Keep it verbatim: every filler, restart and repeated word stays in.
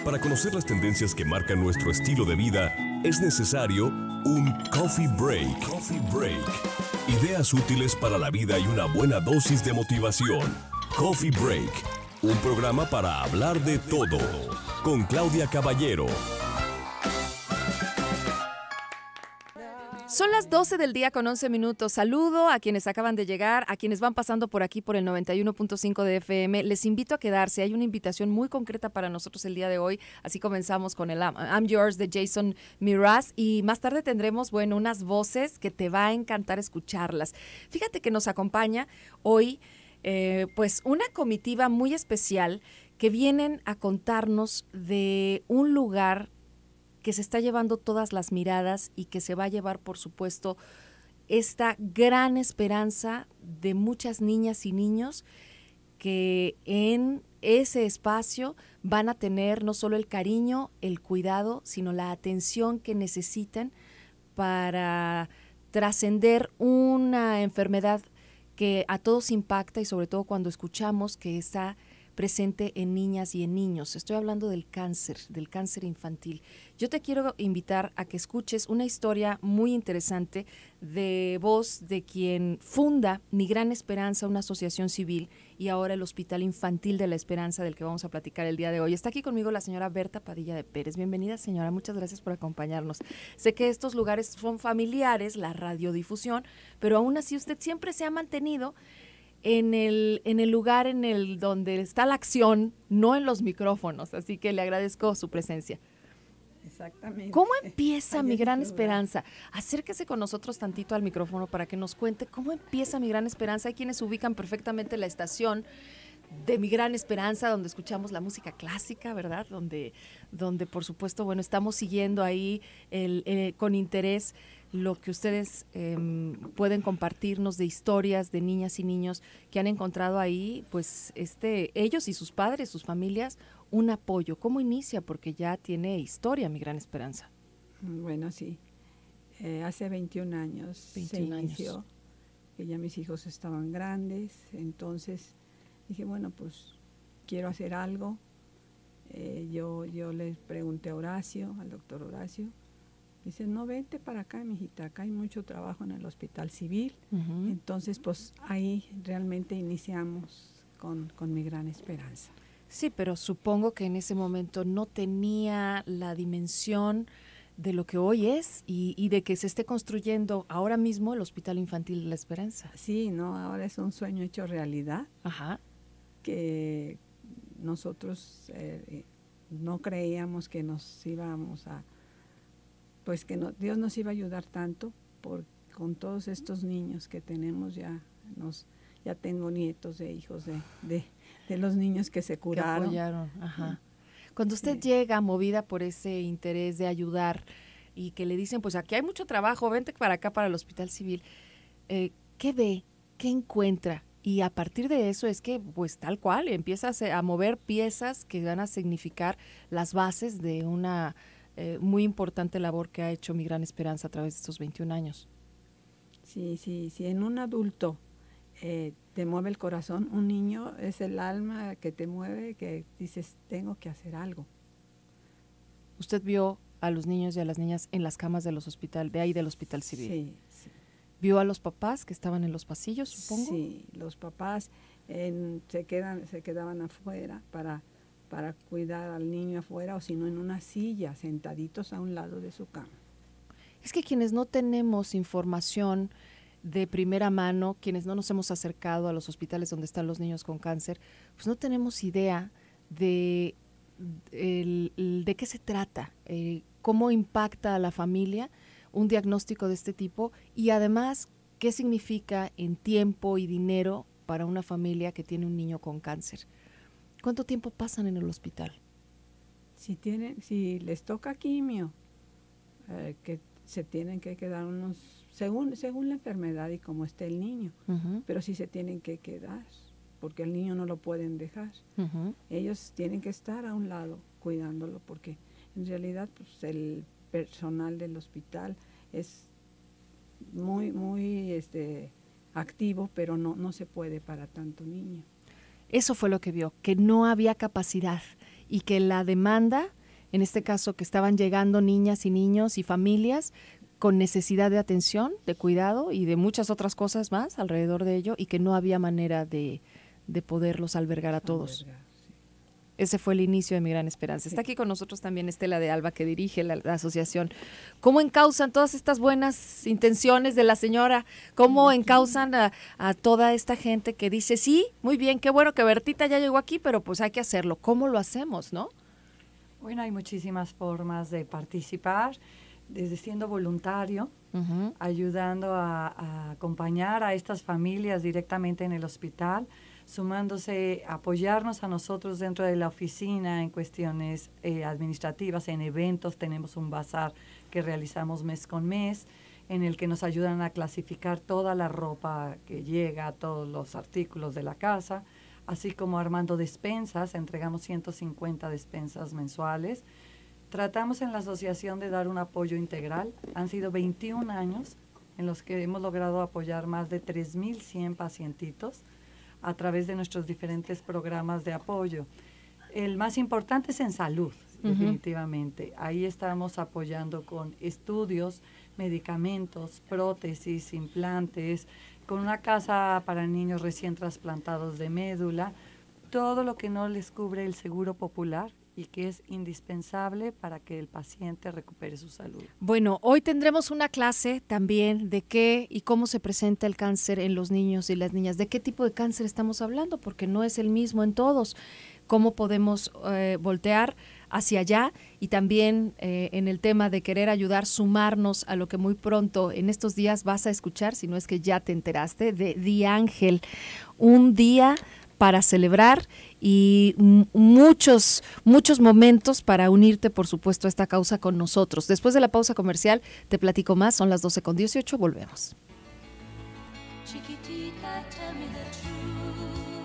Para conocer las tendencias que marcan nuestro estilo de vida, es necesario un Coffee Break. Coffee Break. Ideas útiles para la vida y una buena dosis de motivación. Coffee Break. Un programa para hablar de todo. Con Claudia Caballero. Son las doce del día con once minutos. Saludo a quienes acaban de llegar, a quienes van pasando por aquí por el noventa y uno punto cinco de F M. Les invito a quedarse. Hay una invitación muy concreta para nosotros el día de hoy. Así comenzamos con el I'm, I'm Yours de Jason Mraz y más tarde tendremos, bueno, unas voces que te va a encantar escucharlas. Fíjate que nos acompaña hoy eh, pues una comitiva muy especial que vienen a contarnos de un lugar que se está llevando todas las miradas y que se va a llevar, por supuesto, esta gran esperanza de muchas niñas y niños que en ese espacio van a tener no solo el cariño, el cuidado, sino la atención que necesitan para trascender una enfermedad que a todos impacta y sobre todo cuando escuchamos que está presente en niñas y en niños. Estoy hablando del cáncer, del cáncer infantil. Yo te quiero invitar a que escuches una historia muy interesante de voz de quien funda Mi Gran Esperanza, una asociación civil, y ahora el Hospital Infantil de la Esperanza, del que vamos a platicar el día de hoy. Está aquí conmigo la señora Berta Padilla de Pérez. Bienvenida, señora, muchas gracias por acompañarnos. Sé que estos lugares son familiares, la radiodifusión, pero aún así usted siempre se ha mantenido en el, en el lugar en el donde está la acción, no en los micrófonos, así que le agradezco su presencia. Exactamente. ¿Cómo empieza Mi Gran Esperanza? Acérquese con nosotros tantito al micrófono para que nos cuente cómo empieza Mi Gran Esperanza. Hay quienes ubican perfectamente la estación de Mi Gran Esperanza, donde escuchamos la música clásica, ¿verdad? Donde, donde por supuesto, bueno, estamos siguiendo ahí el, el, con interés lo que ustedes eh, pueden compartirnos de historias de niñas y niños que han encontrado ahí, pues este, ellos y sus padres, sus familias, un apoyo. ¿Cómo inicia? Porque ya tiene historia Mi Gran Esperanza. Bueno, sí. Eh, hace veintiún años veintiún se inició, años. Que ya mis hijos estaban grandes, entonces dije, bueno, pues quiero hacer algo. Eh, yo, yo le pregunté a Horacio, al doctor Horacio. Dice, no, vente para acá, mijita, acá hay mucho trabajo en el hospital civil. Uh-huh. Entonces, pues ahí realmente iniciamos con, con Mi Gran Esperanza. Sí, pero supongo que en ese momento no tenía la dimensión de lo que hoy es y, y de que se esté construyendo ahora mismo el Hospital Infantil de la Esperanza. Sí, no, ahora es un sueño hecho realidad. Ajá. Que nosotros eh, no creíamos que nos íbamos a... pues que no, Dios nos iba a ayudar tanto por, con todos estos niños que tenemos ya, nos, ya tengo nietos de hijos de, de, de los niños que se curaron. Que apoyaron, ajá. Cuando usted Sí. llega movida por ese interés de ayudar y que le dicen, pues aquí hay mucho trabajo, vente para acá para el Hospital Civil, eh, ¿qué ve? ¿Qué encuentra? Y a partir de eso es que, pues tal cual, empieza a, a mover piezas que van a significar las bases de una Eh, muy importante labor que ha hecho Mi Gran Esperanza a través de estos veintiún años. Sí, sí, sí. En un adulto eh, te mueve el corazón, un niño es el alma que te mueve, que dices, tengo que hacer algo. Usted vio a los niños y a las niñas en las camas de los hospital, de ahí del Hospital Civil. Sí, sí. ¿Vio a los papás que estaban en los pasillos, supongo? Sí, los papás en, se, quedan, se quedaban afuera para... para cuidar al niño afuera o si no en una silla, sentaditos a un lado de su cama. Es que quienes no tenemos información de primera mano, quienes no nos hemos acercado a los hospitales donde están los niños con cáncer, pues no tenemos idea de, de, de qué se trata, eh, cómo impacta a la familia un diagnóstico de este tipo y además qué significa en tiempo y dinero para una familia que tiene un niño con cáncer. ¿Cuánto tiempo pasan en el hospital? Si tienen, si les toca quimio, eh, que se tienen que quedar unos, según, según la enfermedad y cómo esté el niño, uh-huh. Pero sí se tienen que quedar, porque el niño no lo pueden dejar. Uh-huh. Ellos tienen que estar a un lado cuidándolo, porque en realidad pues, el personal del hospital es muy, muy este, activo, pero no, no se puede para tanto niño. Eso fue lo que vio, que no había capacidad y que la demanda, en este caso que estaban llegando niñas y niños y familias con necesidad de atención, de cuidado y de muchas otras cosas más alrededor de ello, y que no había manera de, de poderlos albergar a todos. Albergar, sí. Ese fue el inicio de Mi Gran Esperanza. Está aquí con nosotros también Estela de Alba, que dirige la, la asociación. ¿Cómo encausan todas estas buenas intenciones de la señora? ¿Cómo encausan a, a toda esta gente que dice, sí, muy bien, qué bueno que Bertita ya llegó aquí, pero pues hay que hacerlo? ¿Cómo lo hacemos, no? Bueno, hay muchísimas formas de participar, desde siendo voluntario, uh-huh. ayudando a, a acompañar a estas familias directamente en el hospital, sumándose, apoyarnos a nosotros dentro de la oficina en cuestiones eh, administrativas, en eventos. Tenemos un bazar que realizamos mes con mes, en el que nos ayudan a clasificar toda la ropa que llega, todos los artículos de la casa, así como armando despensas. Entregamos ciento cincuenta despensas mensuales. Tratamos en la asociación de dar un apoyo integral. Han sido veintiún años en los que hemos logrado apoyar más de tres mil cien pacientitos a través de nuestros diferentes programas de apoyo. El más importante es en salud, uh-huh. definitivamente. Ahí estamos apoyando con estudios, medicamentos, prótesis, implantes, con una casa para niños recién trasplantados de médula, todo lo que no les cubre el Seguro Popular y que es indispensable para que el paciente recupere su salud. Bueno, hoy tendremos una clase también de qué y cómo se presenta el cáncer en los niños y las niñas, de qué tipo de cáncer estamos hablando, porque no es el mismo en todos, cómo podemos eh, voltear hacia allá y también eh, en el tema de querer ayudar, sumarnos a lo que muy pronto en estos días vas a escuchar, si no es que ya te enteraste, de Día Ángel, un día para celebrar y m- muchos, muchos momentos para unirte, por supuesto, a esta causa con nosotros. Después de la pausa comercial te platico más, son las doce con dieciocho, volvemos. Chiquitita, tell me the truth.